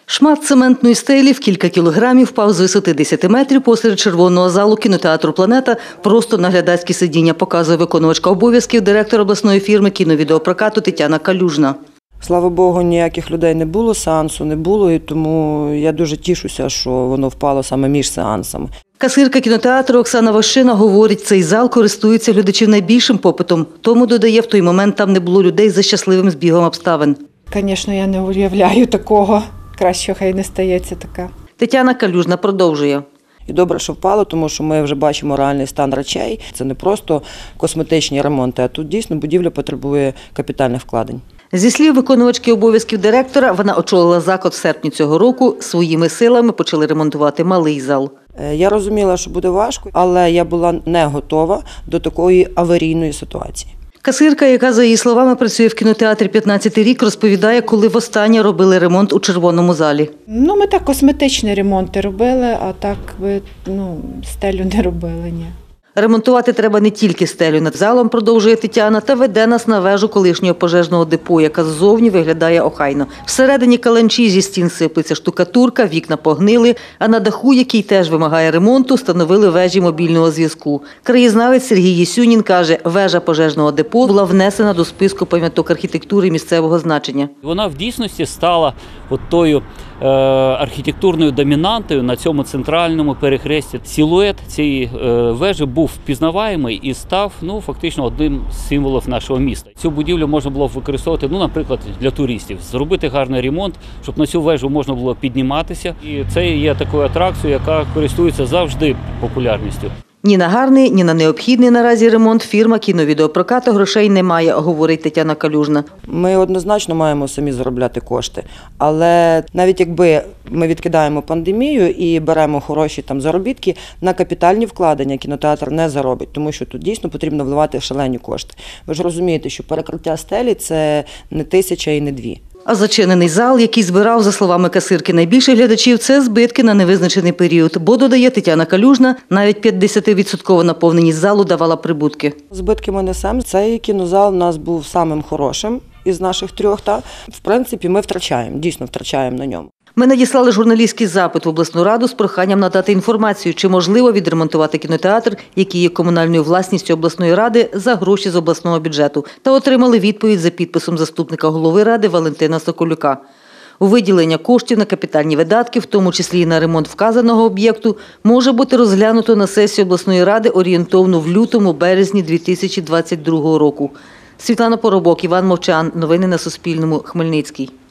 Шмат цементної стелі в кілька кілограмів впав з висоти 10 метрів посеред червоного залу кінотеатру «Планета». Просто на глядацьке сидіння, показує виконувачка обов'язків директора обласної фірми кіновідеопрокату Тетяна Калюжна. Слава Богу, ніяких людей не було, сеансу не було, і тому я дуже тішуся, що воно впало саме між сеансами. Касирка кінотеатру Оксана Ващина говорить, цей зал користується глядачів найбільшим попитом. Тому, додає, в той момент там не було людей за щасливим збігом обставин. Звісно, я не уявляю такого. Краще хай не стається таке. Тетяна Калюжна продовжує. І добре, що впало, тому що ми вже бачимо реальний стан речей. Це не просто косметичні ремонти, а тут дійсно будівля потребує капітальних вкладень. Зі слів виконувачки обов'язків директора, вона очолила заклад в серпні цього року. Своїми силами почали ремонтувати малий зал. Я розуміла, що буде важко, але я була не готова до такої аварійної ситуації. Касирка, яка, за її словами, працює в кінотеатрі 15-й рік, розповідає, коли востаннє робили ремонт у червоному залі. Ми так косметичні ремонти робили, а так стелю не робили, ні. Ремонтувати треба не тільки стелю над залом, продовжує Тетяна, та веде нас на вежу колишнього пожежного депо, яка ззовні виглядає охайно. Всередині каланчі зі стін сиплеться штукатурка, вікна погнили, а на даху, який теж вимагає ремонту, встановили вежі мобільного зв'язку. Краєзнавець Сергій Єсюнін каже, вежа пожежного депо була внесена до списку пам'яток архітектури місцевого значення. Вона в дійсності стала тою архітектурною домінантою на цьому центральному перехресті. Силует цієї вежі був впізнаваємий і став фактично одним з символів нашого міста. Цю будівлю можна було використовувати, наприклад, для туристів, зробити гарний ремонт, щоб на цю вежу можна було підніматися. І це є такою атракцією, яка користується завжди популярністю. Ні на гарний, ні на необхідний наразі ремонт фірма кіновідеопрокату грошей не має, говорить Тетяна Калюжна. Ми однозначно маємо самі заробляти кошти, але навіть якби ми відкидаємо пандемію і беремо хороші заробітки, на капітальні вкладення кінотеатр не заробить, тому що тут дійсно потрібно вливати шалені кошти. Ви ж розумієте, що перекриття стелі – це не 1000 і не 2. А зачинений зал, який збирав, за словами касирки, найбільше глядачів – це збитки на невизначений період. Бо, додає Тетяна Калюжна, навіть 50% наповненість залу давала прибутки. Збитки ми несемо. Цей кінозал у нас був самим хорошим із наших 3. В принципі, ми втрачаємо, дійсно втрачаємо на ньому. Ми надіслали журналістський запит в обласну раду з проханням надати інформацію, чи можливо відремонтувати кінотеатр, який є комунальною власністю обласної ради, за гроші з обласного бюджету. Та отримали відповідь за підписом заступника голови ради Валентина Соколюка. Виділення коштів на капітальні видатки, в тому числі і на ремонт вказаного об'єкту, може бути розглянуто на сесії обласної ради орієнтовно в лютому-березні 2022 року. Світлана Поробок, Іван Мовчан. Новини на Суспільному. Хмельницький.